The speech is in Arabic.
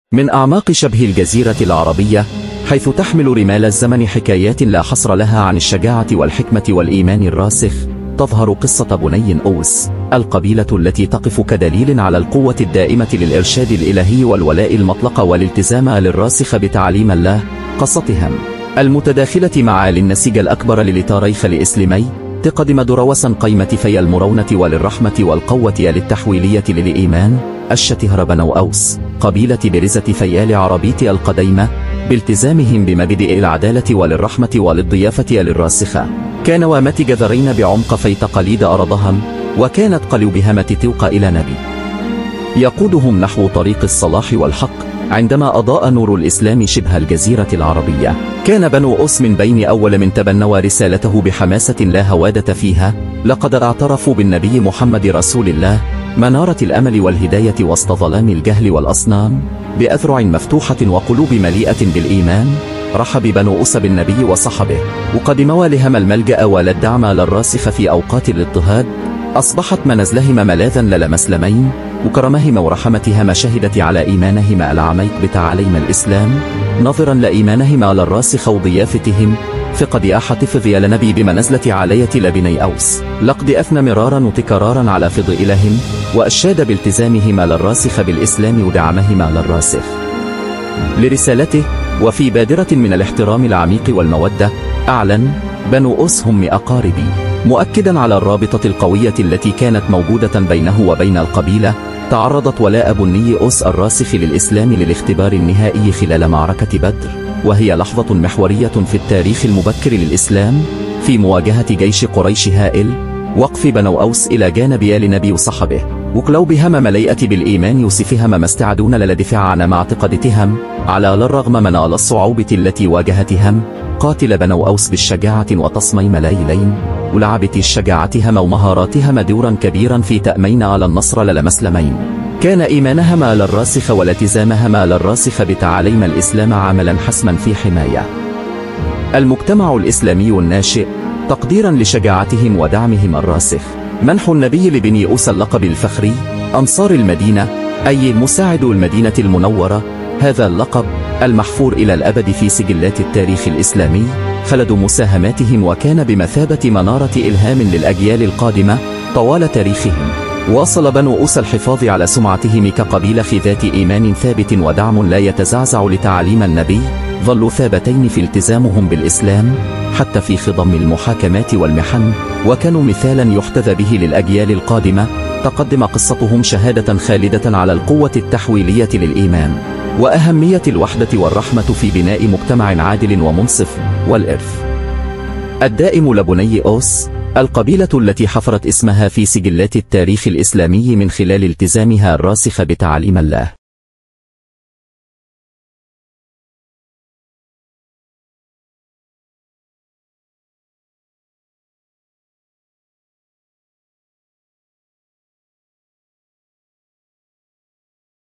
من أعماق شبه الجزيرة العربية، حيث تحمل رمال الزمن حكايات لا حصر لها عن الشجاعة والحكمة والإيمان الراسخ، تظهر قصة بني أوس، القبيلة التي تقف كدليل على القوة الدائمة للإرشاد الإلهي والولاء المطلق والالتزام للراسخ بتعاليم الله. قصتهم المتداخلة مع النسيج الأكبر للتاريخ الإسلامي تقدم دروسا قيمة في المرونة وللرحمة والقوة للتحويلية للإيمان. الشتهر بنو أوس، قبيلة برزة فيال عربيت القديمة، بالتزامهم بمبادئ العدالة وللرحمة وللضيافة للراسخة، كان وامت جذرين بعمق في تقاليد أرضهم، وكانت قلوبهم تتوق إلى نبي يقودهم نحو طريق الصلاح والحق. عندما أضاء نور الإسلام شبه الجزيرة العربية، كان بنو أوس من بين أول من تبنوا رسالته بحماسة لا هوادة فيها. لقد اعترفوا بالنبي محمد رسول الله، منارة الأمل والهداية وسط ظلام الجهل والأصنام، بأذرع مفتوحة وقلوب مليئة بالإيمان. رحب بنو أوس بالنبي وصحبه، وقدموا لهم الملجأ والدعم للراسخ في أوقات الاضطهاد. أصبحت منازلهم ملاذا للمسلمين، وكرمهم ورحمتهم شهدت على إيمانهم العميق بتعاليم الإسلام، نظرا لإيمانهم للراسخ وضيافتهم. فقد أحتفظ النبي بمنزلة عالية لبني أوس، لقد أثنى مرارا وتكرارا على فضائلهم، وأشاد بالتزامهم للراسخ بالإسلام ودعمهما للراسخ لرسالته. وفي بادرة من الاحترام العميق والمودة، أعلن: بنو أوس هم أقاربي، مؤكدا على الرابطة القوية التي كانت موجودة بينه وبين القبيلة. تعرضت ولاء بني أوس الراسخ للإسلام للاختبار النهائي خلال معركة بدر، وهي لحظة محورية في التاريخ المبكر للإسلام في مواجهة جيش قريش هائل. وقف بنو أوس إلى جانب النبي وصحبه، وقلوبهم مليئة بالإيمان يوسفهم ما استعدون للدفاع عن معتقدتهم على الرغم من الصعوبة التي واجهتهم. قاتل بنو أوس بالشجاعة وتصميم ليلين، ولعبت شجاعتهم ومهاراتهم دورا كبيرا في تأمين على النصر للمسلمين. كان إيمانهم للراسخ والتزامهم للراسخ بتعاليم الإسلام عاملا حسما في حماية المجتمع الإسلامي الناشئ. تقديرا لشجاعتهم ودعمهم الراسخ، منح النبي لبني أوس اللقب الفخري أنصار المدينة، أي مساعد المدينة المنورة. هذا اللقب المحفور إلى الأبد في سجلات التاريخ الإسلامي خلد مساهماتهم، وكان بمثابة منارة إلهام للأجيال القادمة طوال تاريخهم. واصل بنو أوس الحفاظ على سمعتهم كقبيلة ذات إيمان ثابت ودعم لا يتزعزع لتعاليم النبي. ظلوا ثابتين في التزامهم بالإسلام حتى في خضم المحاكمات والمحن، وكانوا مثالا يحتذى به للأجيال القادمة. تقدم قصتهم شهادة خالدة على القوة التحويلية للإيمان، وأهمية الوحدة والرحمة في بناء مجتمع عادل ومنصف. والإرث الدائم لبني أوس، القبيلة التي حفرت اسمها في سجلات التاريخ الإسلامي من خلال التزامها الراسخ بتعاليم الله.